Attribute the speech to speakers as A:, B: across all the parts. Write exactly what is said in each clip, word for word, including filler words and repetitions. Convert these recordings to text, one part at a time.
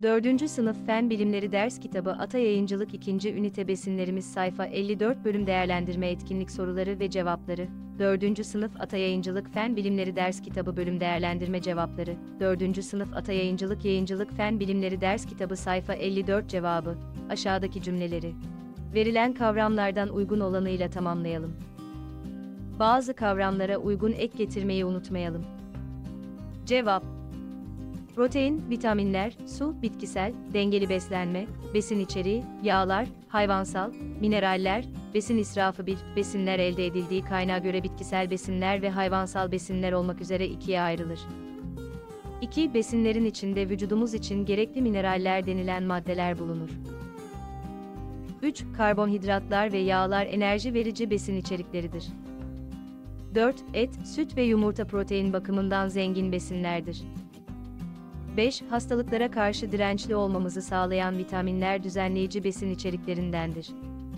A: dördüncü Sınıf Fen Bilimleri Ders Kitabı Ata Yayıncılık ikinci Ünite Besinlerimiz Sayfa elli dört Bölüm Değerlendirme Etkinlik Soruları ve Cevapları. dördüncü Sınıf Ata Yayıncılık Fen Bilimleri Ders Kitabı Bölüm Değerlendirme Cevapları. dördüncü Sınıf Ata Yayıncılık Yayıncılık Fen Bilimleri Ders Kitabı Sayfa elli dört Cevabı. Aşağıdaki cümleleri verilen kavramlardan uygun olanıyla tamamlayalım. Bazı kavramlara uygun ek getirmeyi unutmayalım. Cevap: protein, vitaminler, su, bitkisel, dengeli beslenme, besin içeriği, yağlar, hayvansal, mineraller, besin israfı. Bir, besinler elde edildiği kaynağa göre bitkisel besinler ve hayvansal besinler olmak üzere ikiye ayrılır. iki. Besinlerin içinde vücudumuz için gerekli mineraller denilen maddeler bulunur. üç. Karbonhidratlar ve yağlar enerji verici besin içerikleridir. dört. Et, süt ve yumurta protein bakımından zengin besinlerdir. beş. Hastalıklara karşı dirençli olmamızı sağlayan vitaminler düzenleyici besin içeriklerindendir.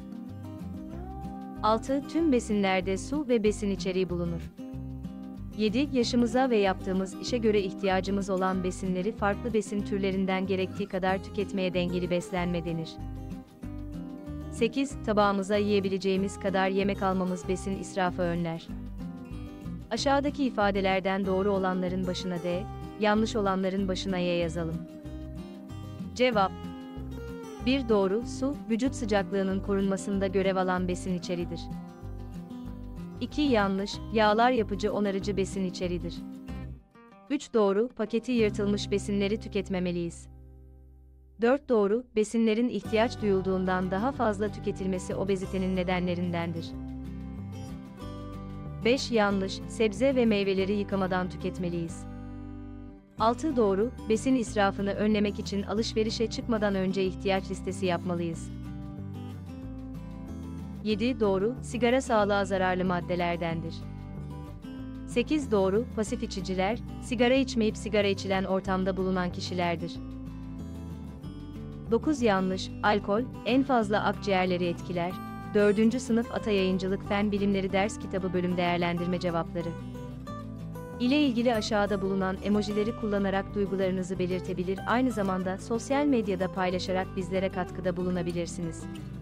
A: altı. Tüm besinlerde su ve besin içeriği bulunur. yedi. Yaşımıza ve yaptığımız işe göre ihtiyacımız olan besinleri farklı besin türlerinden gerektiği kadar tüketmeye dengeli beslenme denir. sekiz. Tabağımıza yiyebileceğimiz kadar yemek almamız besin israfı önler. Aşağıdaki ifadelerden doğru olanların başına D, yanlış olanların başına Y yazalım. Cevap: bir. Doğru, su, vücut sıcaklığının korunmasında görev alan besin içeridir. iki. Yanlış, yağlar yapıcı onarıcı besin içeridir. üç. Doğru, paketi yırtılmış besinleri tüketmemeliyiz. dört. Doğru, besinlerin ihtiyaç duyulduğundan daha fazla tüketilmesi obezitenin nedenlerindendir. beş. Yanlış, sebze ve meyveleri yıkamadan tüketmeliyiz. altı. Doğru, besin israfını önlemek için alışverişe çıkmadan önce ihtiyaç listesi yapmalıyız. yedi. Doğru, sigara sağlığa zararlı maddelerdendir. sekiz. Doğru, pasif içiciler, sigara içmeyip sigara içilen ortamda bulunan kişilerdir. dokuz. Yanlış, alkol, en fazla akciğerleri etkiler. dördüncü Sınıf Ata Yayıncılık Fen Bilimleri Ders Kitabı Bölüm Değerlendirme Cevapları ile ilgili aşağıda bulunan emojileri kullanarak duygularınızı belirtebilir, aynı zamanda sosyal medyada paylaşarak bizlere katkıda bulunabilirsiniz.